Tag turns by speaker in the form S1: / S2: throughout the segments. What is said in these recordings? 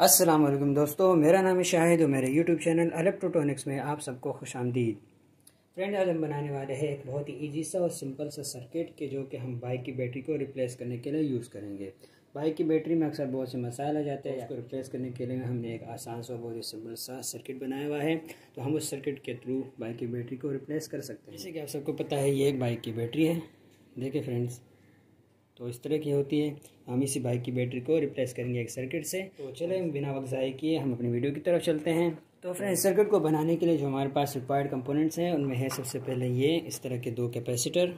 S1: अस्सलाम वालेकुम दोस्तों, मेरा नाम है शाहिद और मेरे यूट्यूब चैनल इलेक्ट्रोनिक्स में आप सबको खुशामदीद। फ्रेंड, आज हम बनाने वाले हैं एक बहुत ही ईजी सा और सिंपल सा सर्किट के जो कि हम बाइक की बैटरी को रिप्लेस करने के लिए यूज़ करेंगे। बाइक की बैटरी में अक्सर बहुत से मसाइल आ जाते हैं, उसको रिप्लेस करने के लिए हमने एक आसान सा बहुत ही सिंपल सा सर्किट बनाया हुआ है। तो हम उस सर्किट के थ्रू बाइक की बैटरी को रिप्लेस कर सकते हैं। जैसे कि आप सबको पता है, ये एक बाइक की बैटरी है। देखिए फ्रेंड्स, तो इस तरह की होती है। हम इसी बाइक की बैटरी को रिप्लेस करेंगे एक सर्किट से। तो चले बिना वक्त ज़ाय किए हम अपनी वीडियो की तरफ चलते हैं। तो फ्रेंड्स, सर्किट को बनाने के लिए जो हमारे पास रिक्वायर्ड कंपोनेंट्स हैं उनमें है सबसे पहले ये इस तरह के दो कैपेसिटर।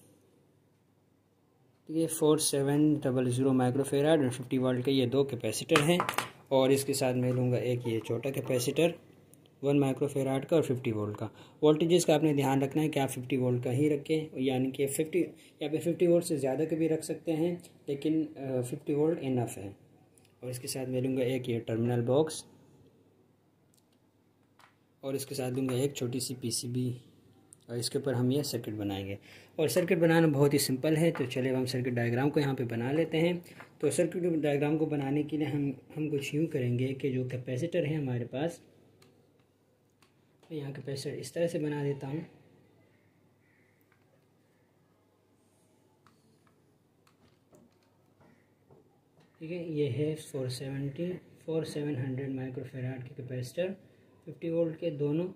S1: ये 4700 माइक्रोफेराड और 50 वोल्ट के ये दो कैपेसिटर हैं। और इसके साथ मैं लूँगा एक ये छोटा कैपेसिटर 1 माइक्रोफेराड का और 50 वोल्ट का। वोल्टेजेस का आपने ध्यान रखना है कि आप 50 वोल्ट का ही रखें, यानी कि 50 या फिर 50 वोल्ट से ज़्यादा का भी रख सकते हैं, लेकिन 50 वोल्ट इनफ है। और इसके साथ मैं लूँगा एक ये टर्मिनल बॉक्स और इसके साथ लूँगा एक छोटी सी पीसीबी और इसके ऊपर हम ये सर्किट बनाएंगे। और सर्किट बनाना बहुत ही सिंपल है। तो चलिए हम सर्किट डायग्राम को यहाँ पे बना लेते हैं। तो सर्किट डायग्राम को बनाने के लिए हम कुछ यूँ करेंगे कि जो कैपेसिटर है हमारे पास, यहाँ कैपेसिटर इस तरह से बना देता हूँ। ठीक है, ये है 4700 माइक्रोफेराड के कैपेसिटर 50 वोल्ट के दोनों।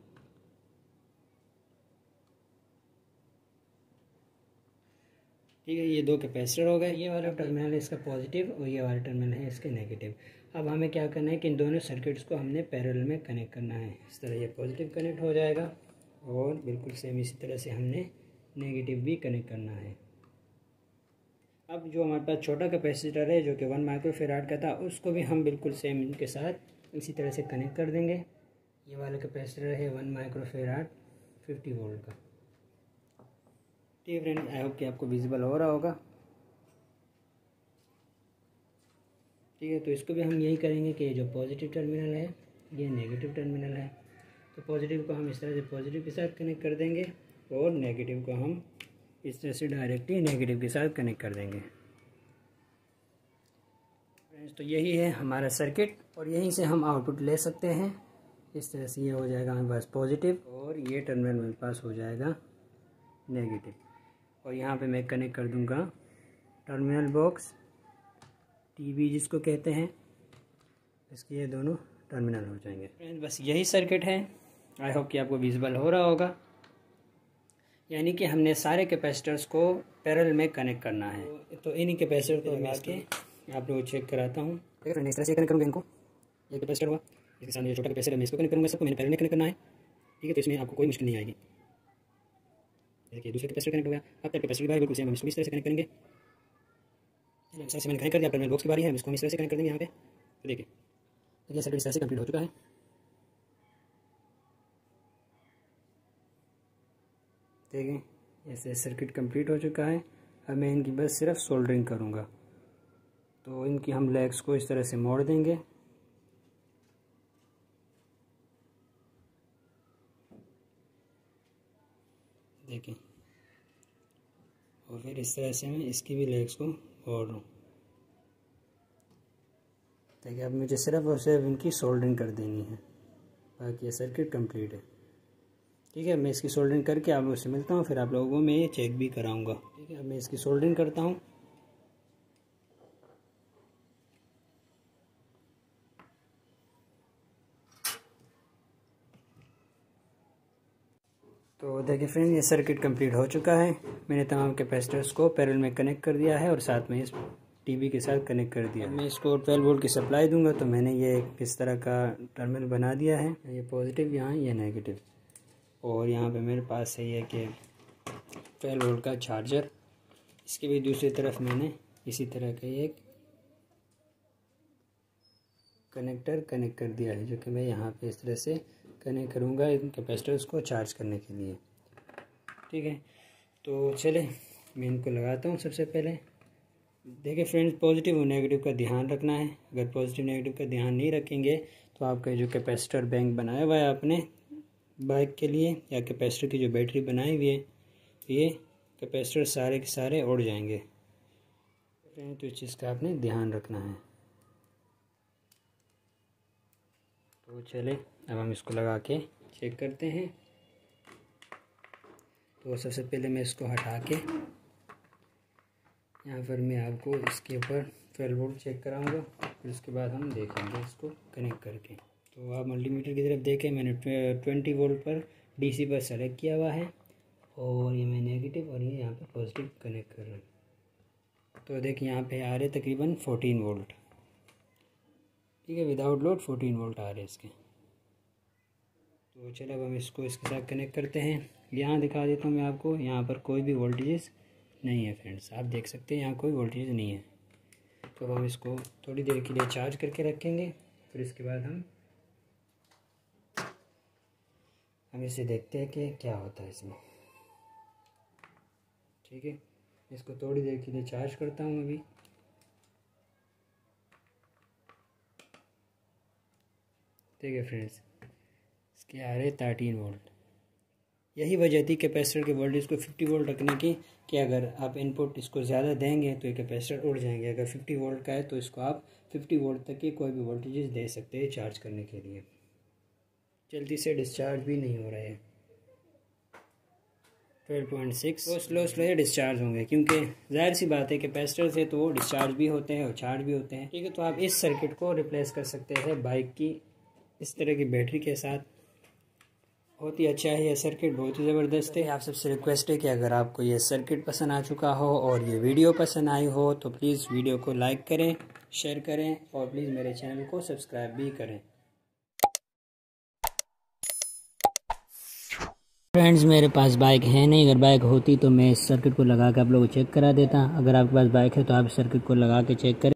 S1: ठीक है, ये दो कैपेसिटर हो गए। ये वाला टर्मिनल है इसका पॉजिटिव और ये वाला टर्मिनल है इसके नेगेटिव। अब हमें क्या करना है कि इन दोनों सर्किट्स को हमने पैरेलल में कनेक्ट करना है। इस तरह ये पॉजिटिव कनेक्ट हो जाएगा और बिल्कुल सेम इसी तरह से हमने नेगेटिव भी कनेक्ट करना है। अब जो हमारे पास छोटा कैपेसिटर है जो कि 1 माइक्रोफेराड का था, उसको भी हम बिल्कुल सेम इनके साथ इसी तरह से कनेक्ट कर देंगे। ये वाला कैपेसिटर है 1 माइक्रोफेराड 50 वोल्ट का। ठीक है फ्रेंड, आई होप कि आपको विजिबल हो रहा होगा। ठीक है, तो इसको भी हम यही करेंगे कि जो पॉजिटिव टर्मिनल है ये नेगेटिव टर्मिनल है। तो पॉजिटिव को हम इस तरह से पॉजिटिव के साथ कनेक्ट कर देंगे और नेगेटिव को हम इस तरह से डायरेक्टली नेगेटिव के साथ कनेक्ट कर देंगे। फ्रेंड्स, तो यही है हमारा सर्किट और यहीं से हम आउटपुट ले सकते हैं। इस तरह से ये हो जाएगा हमारे पास पॉजिटिव और ये टर्मिनल मेरे पास हो जाएगा नेगेटिव। और यहाँ पे मैं कनेक्ट कर दूँगा टर्मिनल बॉक्स, टीवी जिसको कहते हैं, इसके ये दोनों टर्मिनल हो जाएंगे। फ्रेंड्स, बस यही सर्किट है। आई होप कि आपको विजिबल हो रहा होगा। यानी कि हमने सारे कैपेसिटर्स को पैरेलल में कनेक्ट करना है। तो इन्हीं कैपेसिटर को मैं इसके आप लोग चेक कराता हूँ। ठीक है, इस तरह से कनेक्ट करूँगा इनको। ये कैपेसिटर हुआ, इसके सामने छोटा कैपेसिटर मैं इसको कनेक्ट करूँगा। सबको मैंने पैरेलल में कनेक्ट करना है। ठीक है, तो इसमें आपको कोई मुश्किल नहीं आएगी। देखिए, दूसरे कैपेसिटर कनेक्ट हो गया। अब तक कैपेसिटर की बारी बिल्कुल सेम, हम इसको इस तरह से कनेक्ट करेंगे। इस तरह से मैंने कनेक्ट कर दिया। टर्मिनल बॉक्स की बारी है, हम इसको इस तरह से कनेक्ट कर देंगे यहाँ पे। तो देखिए सर्किट इस तरह से कंप्लीट हो चुका है। देखिए, ऐसे सर्किट कंप्लीट हो चुका है। अब मैं इनकी बस सिर्फ सोल्डरिंग करूँगा। तो इनकी हम लेग्स को इस तरह से मोड़ देंगे। देखिए, और फिर इस तरह से मैं इसकी भी लेग्स को मोड़ लूँ। देखिए, अब मुझे सिर्फ और सिर्फ इनकी सोल्डरिंग कर देनी है, बाकी ये सर्किट कंप्लीट है। ठीक है, मैं इसकी सोल्डरिंग करके आप लोगों से मिलता हूँ, फिर आप लोगों को मैं ये चेक भी कराऊंगा। ठीक है, अब मैं इसकी सोल्डरिंग करता हूँ। तो देखिए फ्रेंड, ये सर्किट कंप्लीट हो चुका है। मैंने तमाम कैपेसिटर्स को पैरेलल में कनेक्ट कर दिया है और साथ में इस टीवी के साथ कनेक्ट कर दिया। मैं इसको 12 वोल्ट की सप्लाई दूंगा। तो मैंने ये इस तरह का टर्मिनल बना दिया है। ये पॉजिटिव यहाँ, ये नेगेटिव, और यहाँ पे मेरे पास है ये कि 12 वोल्ट का चार्जर। इसके भी दूसरी तरफ मैंने इसी तरह का एक कनेक्टर कनेक्ट कर दिया है, जो कि मैं यहाँ पे इस तरह से कनेक्ट करूँगा इन कैपेसिटर्स को चार्ज करने के लिए। ठीक है, तो चले मैं इनको लगाता हूँ। सबसे पहले देखिए फ्रेंड्स, पॉजिटिव और नेगेटिव का ध्यान रखना है। अगर पॉजिटिव नेगेटिव का ध्यान नहीं रखेंगे तो आपका जो कैपेसिटर बैंक बनाया हुआ है आपने बाइक के लिए, या कैपेसिटर की जो बैटरी बनाई हुई है, ये कैपेसिटर सारे के सारे उड़ जाएंगे। तो इस चीज़ का आपने ध्यान रखना है। तो चले अब हम इसको लगा के चेक करते हैं। तो सबसे पहले मैं इसको हटा के यहाँ पर मैं आपको इसके ऊपर 12 वोल्ट चेक कराऊंगा, फिर उसके बाद हम देखेंगे इसको कनेक्ट करके। तो आप मल्टीमीटर की तरफ देखें, मैंने 20 वोल्ट पर डीसी पर सेलेक्ट किया हुआ है और ये मैं नेगेटिव और ये यहाँ पर पॉजिटिव कनेक्ट कर रहा हूँ। तो देखिए यहाँ पे आ रहे तकरीबन 14 वोल्ट, ठीक है, विदाउट लोड 14 वोल्ट आ रहे इसके। तो चलो अब हम इसको इसके साथ कनेक्ट करते हैं। यहाँ दिखा देता हूँ मैं आपको, यहाँ पर कोई भी वोल्टेज नहीं है फ्रेंड्स, आप देख सकते हैं यहाँ कोई वोल्टेज नहीं है। तो अब हम इसको थोड़ी देर के लिए चार्ज करके रखेंगे, फिर इसके बाद हम इसे देखते हैं कि क्या होता है इसमें। ठीक है, इसको थोड़ी देर के लिए चार्ज करता हूँ अभी। ठीक है फ्रेंड्स, इसके आ रहे 13 वोल्ट। यही वजह थी कैपेसिटर के वोल्टेज को 50 वोल्ट रखने की, कि अगर आप इनपुट इसको ज़्यादा देंगे तो ये कैपेसिटर उड़ जाएंगे। अगर 50 वोल्ट का है तो इसको आप 50 वोल्ट तक की कोई भी वोल्टेज दे सकते हैं चार्ज करने के लिए। जल्दी से डिस्चार्ज भी नहीं हो रहा है। 12.6 वो स्लो डिस्चार्ज होंगे, क्योंकि जाहिर सी बात है कैपेसिटर से तो वो डिस्चार्ज भी होते हैं और चार्ज भी होते हैं। ठीक है, तो आप इस सर्किट को रिप्लेस कर सकते हैं बाइक की इस तरह की बैटरी के साथ। बहुत ही अच्छा है ये सर्किट, बहुत ही ज़बरदस्त है। आप सबसे रिक्वेस्ट है कि अगर आपको ये सर्किट पसंद आ चुका हो और ये वीडियो पसंद आई हो तो प्लीज़ वीडियो को लाइक करें, शेयर करें और प्लीज़ मेरे चैनल को सब्सक्राइब भी करें। फ्रेंड्स, मेरे पास बाइक है नहीं, अगर बाइक होती तो मैं इस सर्किट को लगा के आप लोगों को चेक करा देता। अगर आपके पास बाइक है तो आप इस सर्किट को लगा के चेक करें।